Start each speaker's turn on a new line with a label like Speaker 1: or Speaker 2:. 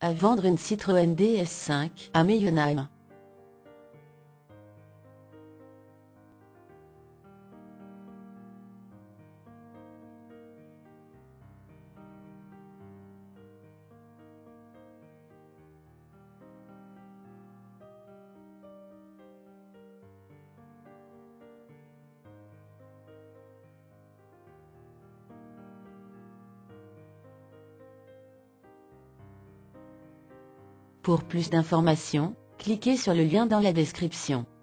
Speaker 1: À vendre une Citroën DS5 à Meyonheim. Pour plus d'informations, cliquez sur le lien dans la description.